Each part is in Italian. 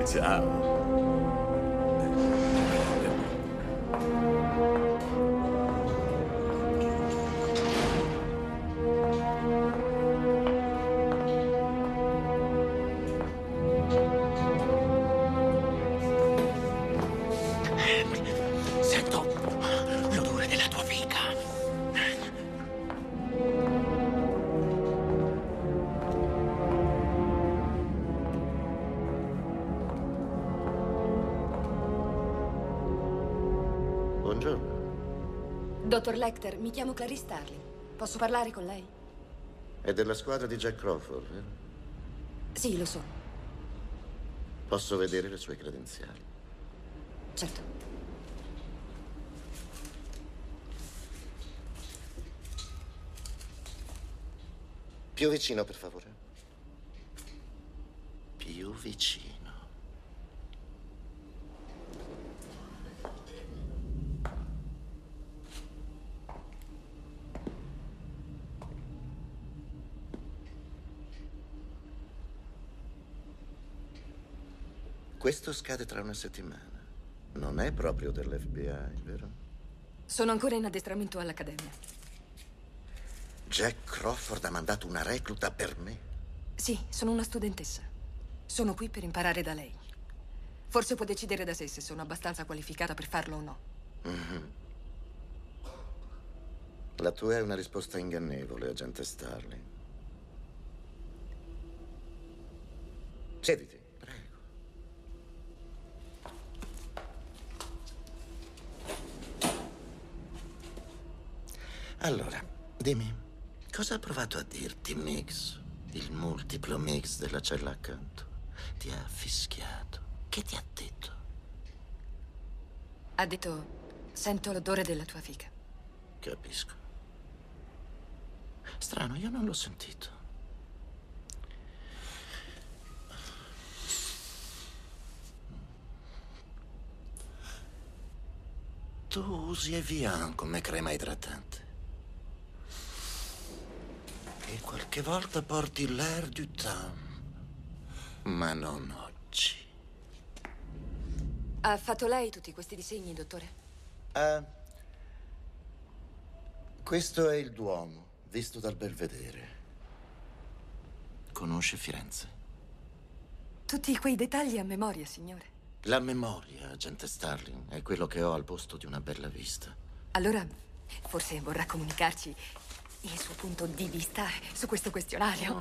Ciao. Sento l'odore della tua fica. Buongiorno. Dottor Lecter, mi chiamo Clarice Starling. Posso parlare con lei? È della squadra di Jack Crawford, vero? Sì, lo so. Posso vedere le sue credenziali? Certo. Più vicino, per favore. Più vicino. Questo scade tra una settimana. Non è proprio dell'FBI, vero? Sono ancora in addestramento all'Accademia. Jack Crawford ha mandato una recluta per me? Sì, sono una studentessa. Sono qui per imparare da lei. Forse può decidere da sé se sono abbastanza qualificata per farlo o no. Mm-hmm. La tua è una risposta ingannevole, agente Starling. Siediti. Allora, dimmi, cosa ha provato a dirti Mix, il multiplo Mix della cella accanto? Ti ha fischiato. Che ti ha detto? Ha detto, sento l'odore della tua fica. Capisco. Strano, io non l'ho sentito. Tu usi Evian come crema idratante. E qualche volta porti l'Air du Temps. Ma non oggi. Ha fatto lei tutti questi disegni, dottore? Questo è il Duomo, visto dal Belvedere. Conosce Firenze? Tutti quei dettagli a memoria, signore. La memoria, agente Starling, è quello che ho al posto di una bella vista. Allora, forse vorrà comunicarci il suo punto di vista su questo questionario.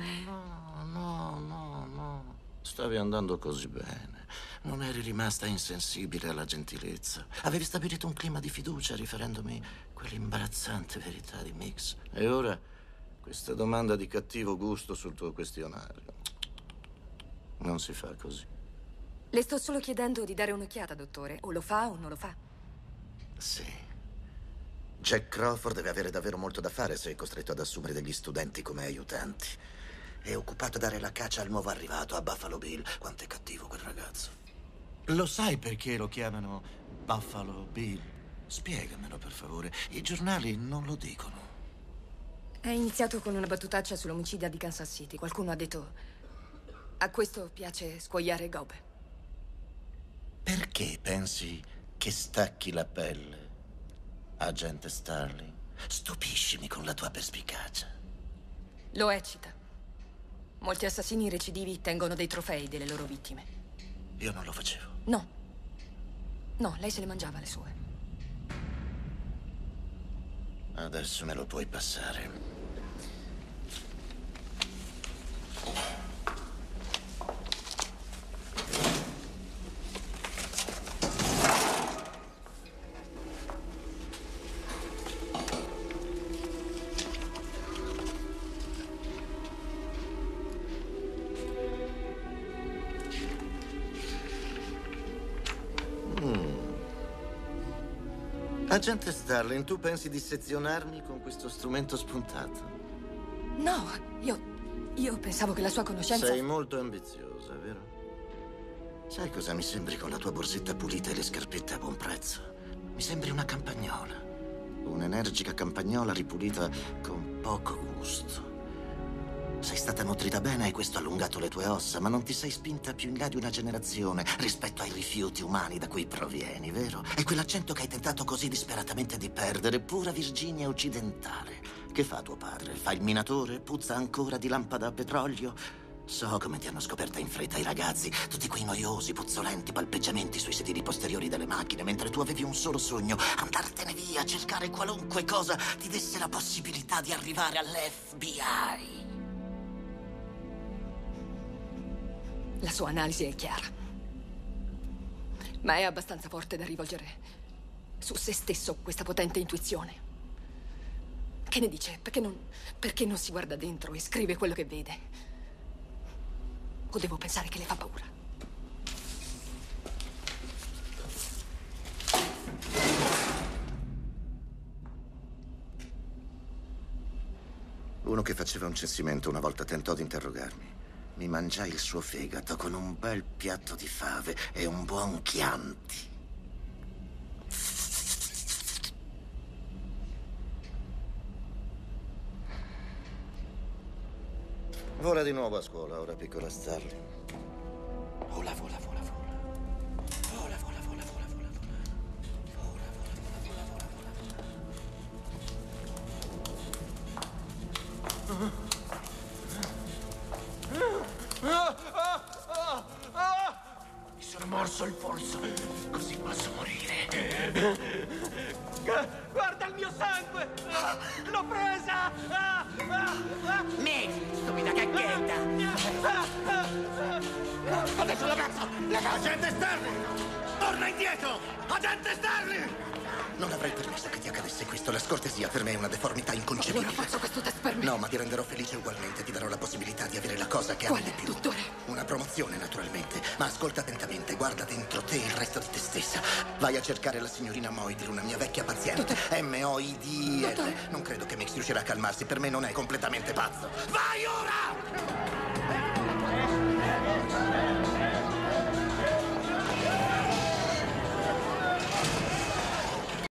No. Stavi andando così bene. Non eri rimasta insensibile alla gentilezza. Avevi stabilito un clima di fiducia riferendomi quell'imbarazzante verità di Mix. E ora questa domanda di cattivo gusto sul tuo questionario. Non si fa così. Le sto solo chiedendo di dare un'occhiata, dottore. O lo fa o non lo fa. Sì. Jack Crawford deve avere davvero molto da fare se è costretto ad assumere degli studenti come aiutanti. È occupato a dare la caccia al nuovo arrivato, a Buffalo Bill. Quanto è cattivo quel ragazzo. Lo sai perché lo chiamano Buffalo Bill? Spiegamelo, per favore. I giornali non lo dicono. È iniziato con una battutaccia sull'omicidio di Kansas City. Qualcuno ha detto, a questo piace scuoiare gobe. Perché pensi che stacchi la pelle, agente Starling? Stupiscimi con la tua perspicacia. Lo eccita. Molti assassini recidivi tengono dei trofei delle loro vittime. Io non lo facevo. No, lei se le mangiava le sue. Adesso me lo puoi passare. Agente Starling, tu pensi di sezionarmi con questo strumento spuntato? No, io pensavo che la sua conoscenza... Sei molto ambiziosa, vero? Sai cosa mi sembri con la tua borsetta pulita e le scarpette a buon prezzo? Mi sembri una campagnola. Un'energica campagnola ripulita con poco gusto. Sei stata nutrita bene e questo ha allungato le tue ossa, ma non ti sei spinta più in là di una generazione rispetto ai rifiuti umani da cui provieni, vero? E quell'accento che hai tentato così disperatamente di perdere, pura Virginia occidentale. Che fa tuo padre? Fa il minatore? Puzza ancora di lampada a petrolio? So come ti hanno scoperta in fretta i ragazzi, tutti quei noiosi, puzzolenti palpeggiamenti sui sedili posteriori delle macchine, mentre tu avevi un solo sogno, andartene via, cercare qualunque cosa ti desse la possibilità di arrivare all'FBI. La sua analisi è chiara, ma è abbastanza forte da rivolgere su se stesso questa potente intuizione. Che ne dice? Perché non si guarda dentro e scrive quello che vede? O devo pensare che le fa paura? Uno che faceva un censimento una volta tentò di interrogarmi. Mi mangiai il suo fegato con un bel piatto di fave e un buon Chianti. Vola di nuovo a scuola, ora, piccola Starling. Vola, vola, vola, vola. Vola, vola, vola, vola, vola, vola. Vola, vola, vola, vola, vola. Mi sono morso il polso, così posso morire. Guarda il mio sangue! L'ho presa! Mix, stupida cacchetta! Adesso la cazzo! Agente Starling! Torna indietro! Agente Starling! Non avrei permesso che ti accadesse questo. La scortesia per me è una deformità inconcepibile. Allora faccio questo test per me. No, ma ti renderò felice ugualmente. Ti darò la possibilità di avere la cosa che ami Quale, di più. dottore? Una promozione, naturalmente. Ma ascolta attentamente, guarda dentro te il resto di te stessa. Vai a cercare la signorina Moidil, una mia vecchia paziente. M-O-I-D-I-L. Non credo che Mix riuscirà a calmarsi. Per me non è completamente pazzo. Vai ora!